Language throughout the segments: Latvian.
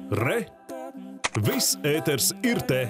Re! Viss ēters ir te!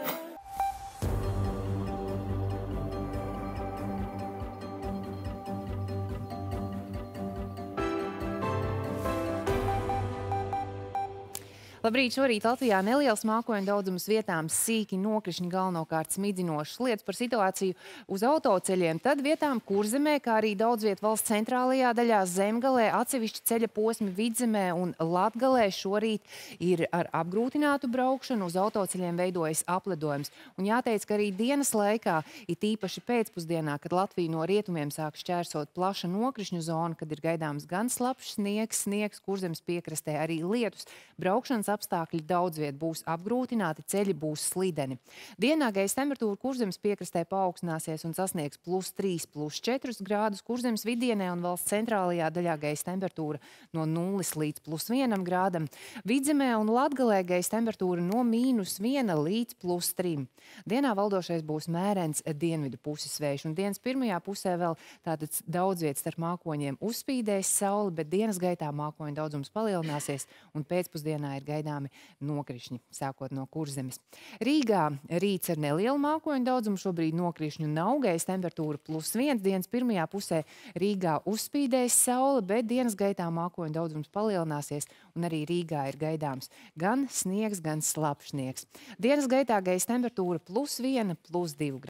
Labrīt! Šorīt Latvijā neliels mākoņu daudzums, vietām sīki nokrišņi, galvenokārt smidzinošas lietas. Par situāciju uz autoceļiem, tad vietām Kurzemē, kā arī daudz viet valsts centrālajā daļā, Zemgalē, atsevišķi ceļa posmi Vidzemē un Latgalē šorīt ir ar apgrūtinātu braukšanu. Uz autoceļiem veidojas apledojums. Un jāteic, ka arī dienas laikā, it īpaši pēcpusdienā, kad Latviju no rietumiem sāk šķērsot plaša nokrišņu zona, kad ir gaidāms gan slapjš sniegs, Kurzemes piekrastē arī lietus, braukšanas apstākļi daudz viet būs apgrūtināti, ceļi būs slideni. Dienā gaisa temperatūra Kurzemes piekrastē paaugstināsies un sasniegs +3, +4 grādus. Kurzemes vidienē un valsts centrālajā daļā gaisa temperatūra no 0 līdz +1 grādam. Vidzemē un Latgalē gaisa temperatūra no -1 līdz +3. Dienā valdošais būs mērens dienvidu puses vējš. Un dienas pirmajā pusē vēl tātad daudz viet starp mākoņiem uzspīdēs saule, bet dienas gaitā mākoņu daudzums palielināsies un pēcpusdienā ir gaidāmi nokrišņi, sākot no Kurzemes. Rīgā rīts ar nelielu mākoņu daudzumu, šobrīd nokrišņu nav, gaisa temperatūra +1. Dienas pirmajā pusē Rīgā uzspīdēs saule, bet dienas gaitā mākoņu daudzums palielināsies un arī Rīgā ir gaidāms gan sniegs, gan slapjš sniegs. Dienas gaitā gaisa temperatūra +1, +2 grādi.